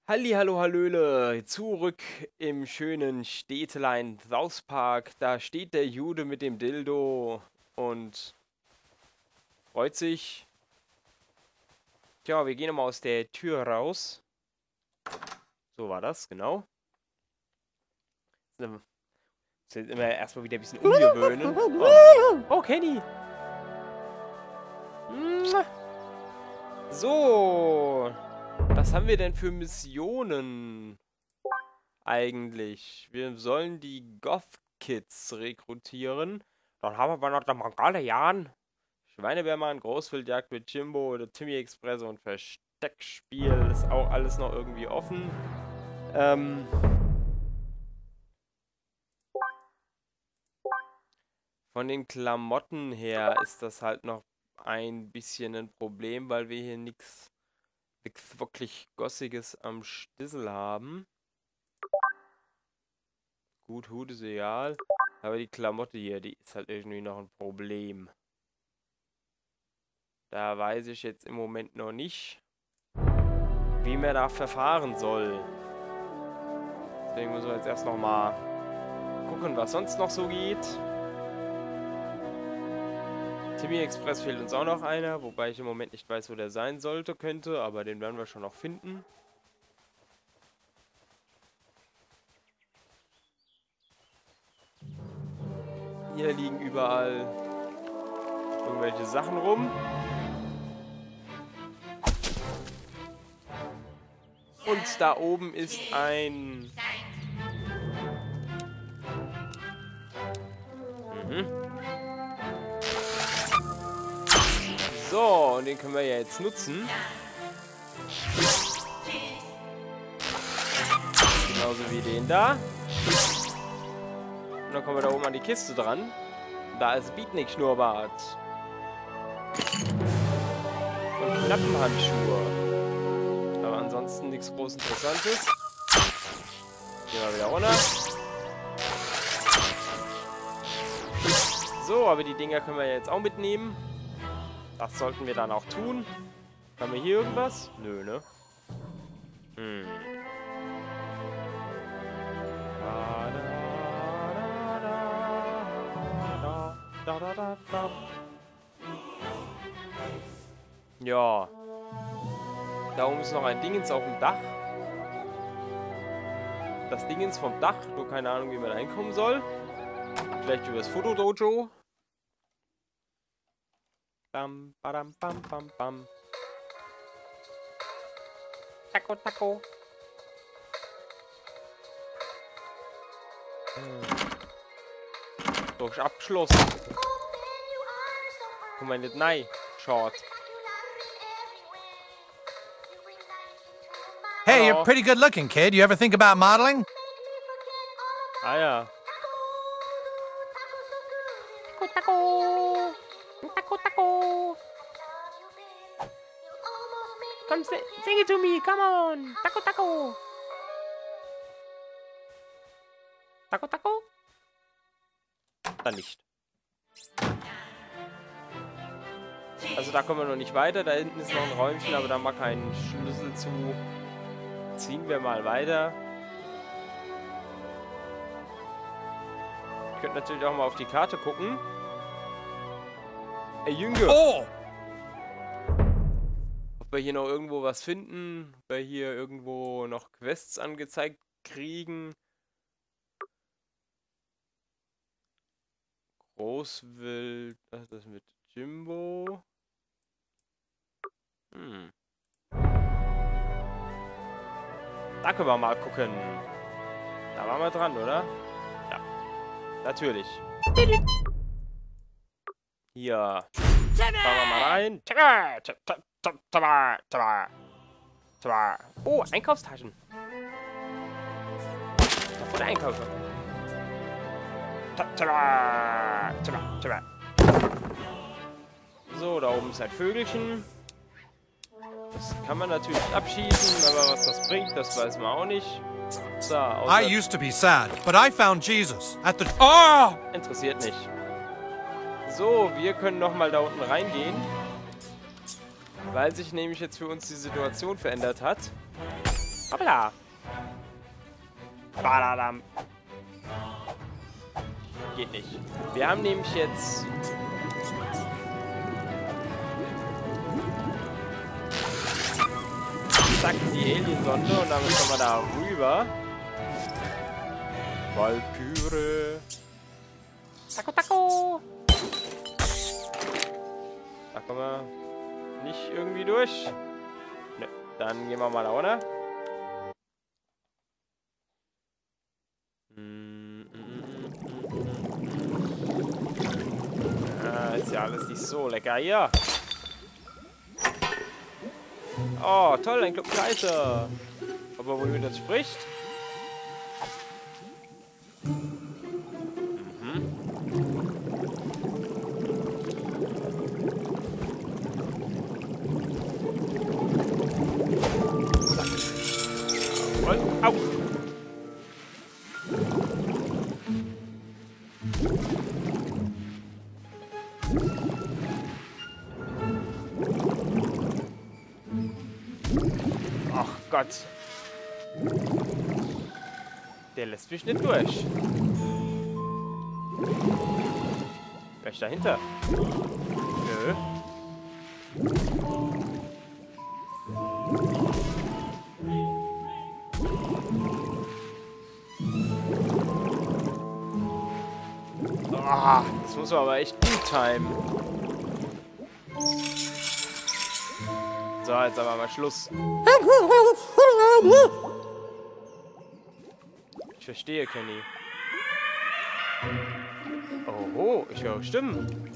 Halli, hallo, hallöle, zurück im schönen Städtelein South Park. Da steht der Jude mit dem Dildo und freut sich. Tja, wir gehen mal aus der Tür raus. So war das, genau. Jetzt immer erstmal wieder ein bisschen umgewöhnen. Oh, Kenny! So, was haben wir denn für Missionen eigentlich? Wir sollen die Goth-Kids rekrutieren. Dann haben wir noch den Mongolian, Schweinebärmann, Großwildjagd mit Jimbo oder Timmy Express und Versteckspiel. Ist auch alles noch irgendwie offen. Von den Klamotten her ist das halt noch ein bisschen ein Problem, weil wir hier nichts wirklich Gossiges am Stissel haben. Gut, Hut ist egal. Aber die Klamotte hier, die ist halt irgendwie noch ein Problem. Da weiß ich jetzt im Moment noch nicht, wie man da verfahren soll. Deswegen müssen wir jetzt erst noch mal gucken, was sonst noch so geht. Timmy Express fehlt uns auch noch einer, wobei ich im Moment nicht weiß, wo der sein könnte, aber den werden wir schon noch finden. Hier liegen überall irgendwelche Sachen rum. Und da oben ist ein... So, und den können wir ja jetzt nutzen. Genauso wie den da. Und dann kommen wir da oben an die Kiste dran. Da ist Beatnik-Schnurrbart. Und Klappenhandschuhe. Aber ansonsten nichts groß Interessantes. Gehen wir wieder runter. So, aber die Dinger können wir jetzt auch mitnehmen. Das sollten wir dann auch tun. Haben wir hier irgendwas? Nö, ne? Ja. Da oben ist noch ein Dingens auf dem Dach. Das Dingens vom Dach. Nur keine Ahnung, wie man da hinkommen soll. Vielleicht über das Fotodojo. Bam, badam, bam, bam, bam. Taco, Taco. Durch abgeschlossen. Guck mal nicht nein. Short. Hey, you're pretty good looking, kid. You ever think about modeling? Ah ja. Taco, Taco. Taco, Taco. Komm, sing it to me, come on. Taco, Taco. Taco, Taco. Dann nicht. Also da kommen wir noch nicht weiter. Da hinten ist noch ein Räumchen, aber da haben wir keinen Schlüssel zu. Ziehen wir mal weiter. Ich könnte natürlich auch mal auf die Karte gucken. Ey, Jünger! Oh! Ob wir hier noch irgendwo was finden. Ob wir hier irgendwo noch Quests angezeigt kriegen. Großwild. Ach, das mit Jimbo. Da können wir mal gucken. Da waren wir dran, oder? Ja. Natürlich. Hier. Fahren wir mal rein. Oh, Einkaufstaschen. Da wurde einkaufen. So, da oben ist ein Vögelchen. Das kann man natürlich abschießen, aber was das bringt, das weiß man auch nicht. So, I used to be sad, but I found Jesus at the... Oh! Interessiert nicht. So, wir können nochmal da unten reingehen. Weil sich nämlich jetzt für uns die Situation verändert hat. Hoppla. Badadam. Geht nicht. Wir haben nämlich jetzt... Zack, die Aliensonde und damit kommen wir da rüber. Valkyrie. Taco, Taco. Da kommen wir nicht irgendwie durch. Ne, dann gehen wir mal da runter. Ist ja alles nicht so lecker hier. Oh, toll, ein Club Kaiser. Aber womit das spricht? Und, au! Ach Gott. Der lässt mich nicht durch. Wer ist dahinter? Nö. Ah, das muss man aber echt gut timen. So, jetzt aber mal Schluss. Ich verstehe, Kenny. Oh, ich höre Stimmen.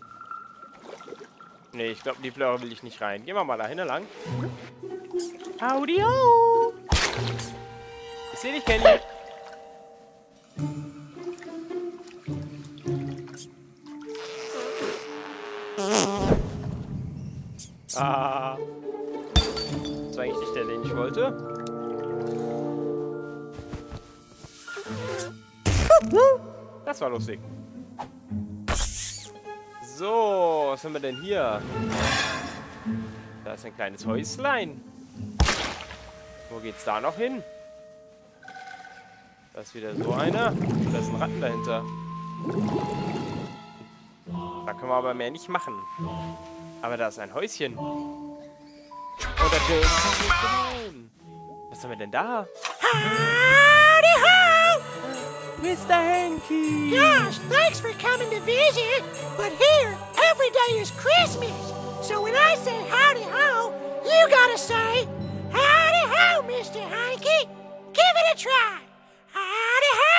Nee, ich glaube, die Blöre will ich nicht rein. Gehen wir mal da hinten lang. Audio! Ich sehe dich, Kenny. Ah. Das war eigentlich nicht der, den ich wollte. Das war lustig. So, was haben wir denn hier? Da ist ein kleines Häuslein. Wo geht's da noch hin? Da ist wieder so einer. Da ist ein Ratten dahinter. Da können wir aber mehr nicht machen. Aber da ist ein Häuschen. Und natürlich. Was haben wir denn da? Howdy ho! Mr. Hanky! Gosh, thanks for coming to visit. But here, every day is Christmas. So when I say howdy ho, you gotta say, howdy ho, Mr. Hanky. Give it a try. Howdy ho!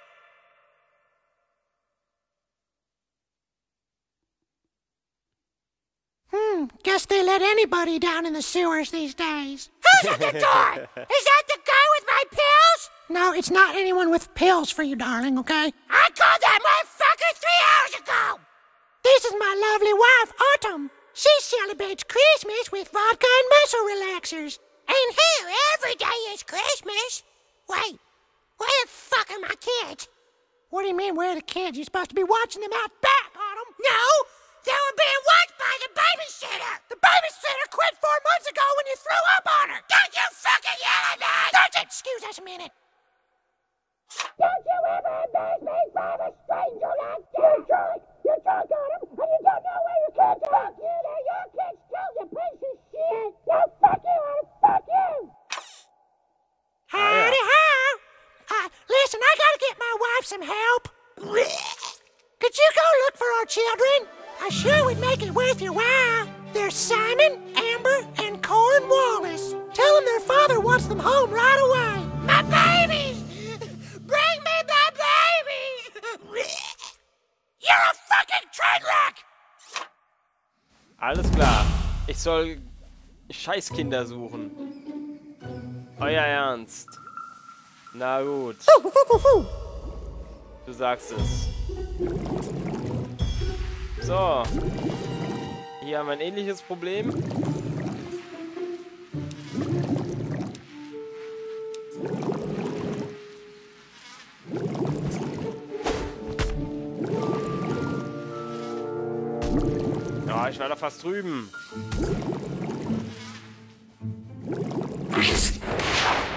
Guess they let anybody down in the sewers these days. Who's at the door? Is that the guy with my pills? No, it's not anyone with pills for you, darling, okay? I called that motherfucker 3 hours ago! This is my lovely wife, Autumn. She celebrates Christmas with vodka and muscle relaxers. And here, every day is Christmas. Wait, where the fuck are my kids? What do you mean, where are the kids? You're supposed to be watching them out back, Autumn. No! They were being watched by the babysitter! The babysitter quit 4 months ago when you threw up on her! Don't you fucking yell at me! Don't excuse us a minute! Don't you ever embarrass me from a stranger like you, Troy! You drunk on him, and you don't know where your kids are! Fuck you, they're your kids too, you piece of shit! No, fuck you, and fuck you! Howdy ho! Listen, I gotta get my wife some help. Could you go look for our children? I sure would make it worth your while. There's Simon, Amber, and Cornwallis. Tell them their father wants them home right away. My babies! Bring me my baby! You're a fucking train wreck! Alles klar. Ich soll Scheißkinder suchen. Euer Ernst. Na gut. Du sagst es. So. Hier haben wir ein ähnliches Problem. Ja, ich war da fast drüben.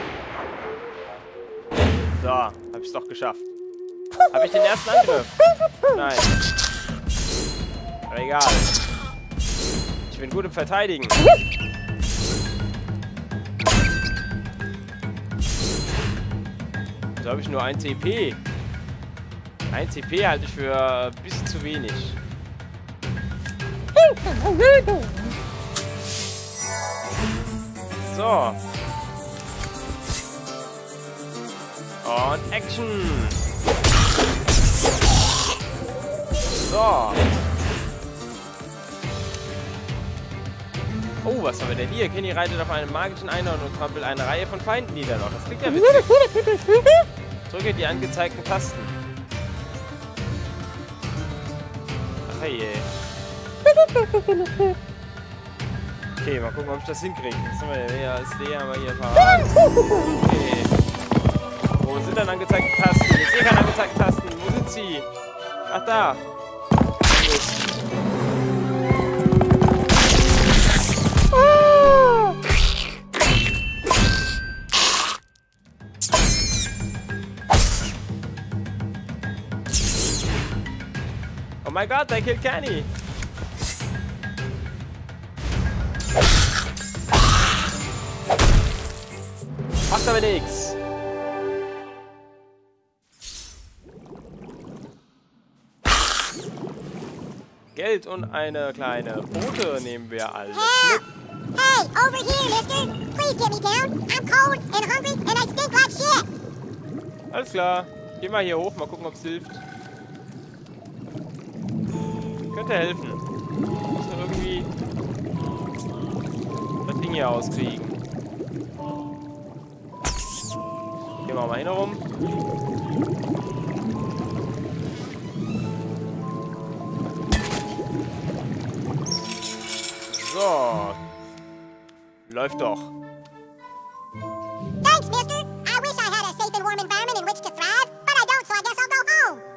hab's doch geschafft. Habe ich den ersten Angriff? Nein. Aber egal. Ich bin gut im Verteidigen. So habe ich nur 1 CP. 1 CP halte ich für ein bisschen zu wenig. So. Und Action. So. Oh, was haben wir denn hier? Kenny reitet auf einem magischen Einhorn und trampelt eine Reihe von Feinden nieder noch. Das klingt ja witzig. Drücke die angezeigten Tasten. Ach hey. Okay, mal gucken, ob ich das hinkriege. Was haben wir denn hier? Als D haben wir hier parat. Okay. Wo sind denn angezeigte Tasten? Ich sehe keine angezeigten Tasten. Wo sind sie? Ach, da. Oh my god, they killed Kenny. Macht aber nichts. Geld und eine kleine Boote nehmen wir alles mit. Hey, over here, mister. Please get me down. I'm cold and hungry and I stink like shit. Alles klar. Geh mal hier hoch, mal gucken, ob es hilft. Könnte helfen. Muss nur irgendwie das Ding hier auskriegen. Gehen wir mal hin rum. So. Läuft doch. Thanks, mister. I wish I had a safe and warm environment in which to thrive, but I don't, so I guess I'll go home.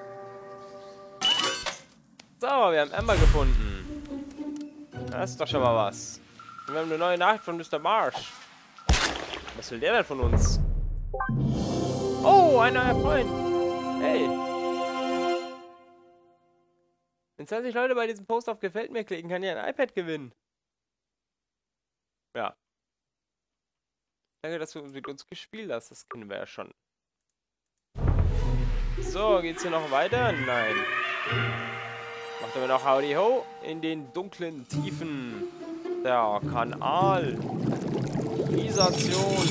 So, wir haben Amber gefunden. Das ist doch schon mal was. Und wir haben eine neue Nachricht von Mr. Marsh. Was will der denn von uns? Oh, ein neuer Freund. Hey. Wenn 20 Leute bei diesem Post auf Gefällt mir klicken, kann ihr ein iPad gewinnen. Ja. Danke, dass du mit uns gespielt hast. Das kennen wir ja schon. So, geht's hier noch weiter? Nein. Macht aber noch Howdy Ho in den dunklen Tiefen der Kanalisation.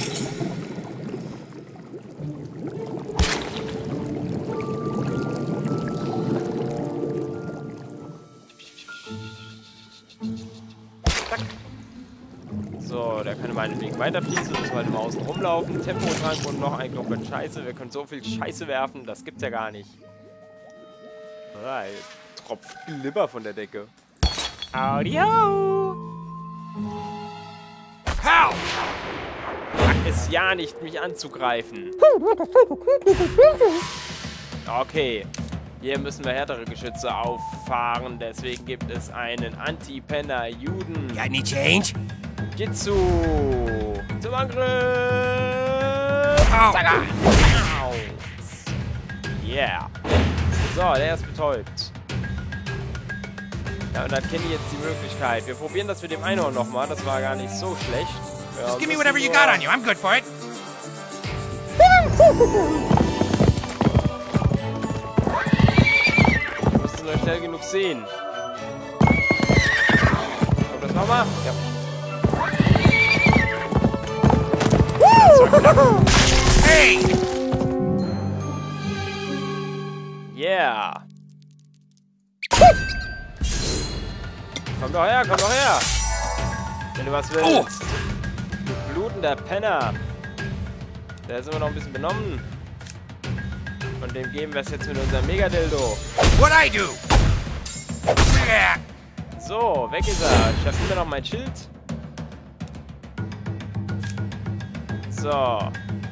Zack. So, der kann meinetwegen weiterfließen. Müssen wir halt immer außen rumlaufen. Tempotrank und noch ein Klumpen Scheiße. Wir können so viel Scheiße werfen, das gibt's ja gar nicht. Tropft Glibber von der Decke. Howdy ho! Help! Wag es ja nicht, mich anzugreifen. Okay. Hier müssen wir härtere Geschütze auffahren. Deswegen gibt es einen Anti-Penner-Juden. Got any change? Jitsu! Zum Angriff! Au. Zaga! Yeah! So, der ist betäubt. Ja, und dann kenne ich jetzt die Möglichkeit. Wir probieren das mit dem Einhorn nochmal. Das war gar nicht so schlecht. Ja, Just give me whatever you got on you. I'm good for it. Wir müssen nur schnell genug sehen. Kommt das nochmal? Ja. Hey! Yeah! Komm doch her, komm doch her! Wenn du was willst. Oh. Du blutender Penner. Der ist immer noch ein bisschen benommen. Von dem geben wir es jetzt mit unserem Megadildo. What I do? Yeah. So, weg ist er. Ich habe immer noch mein Schild. So.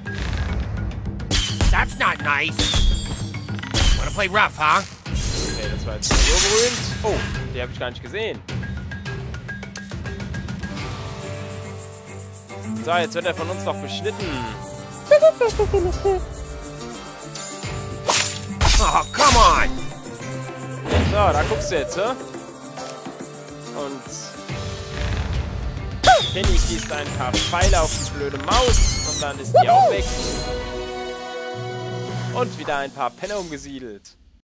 That's not nice. Wanna play rough, huh? Okay, das war jetzt so berühmt. Oh, die habe ich gar nicht gesehen. So, jetzt wird er von uns noch beschnitten. Oh, come on! So, da guckst du jetzt, hä? Und Penny schießt ein paar Pfeile auf die blöde Maus und dann ist die auch weg. Und wieder ein paar Penner umgesiedelt.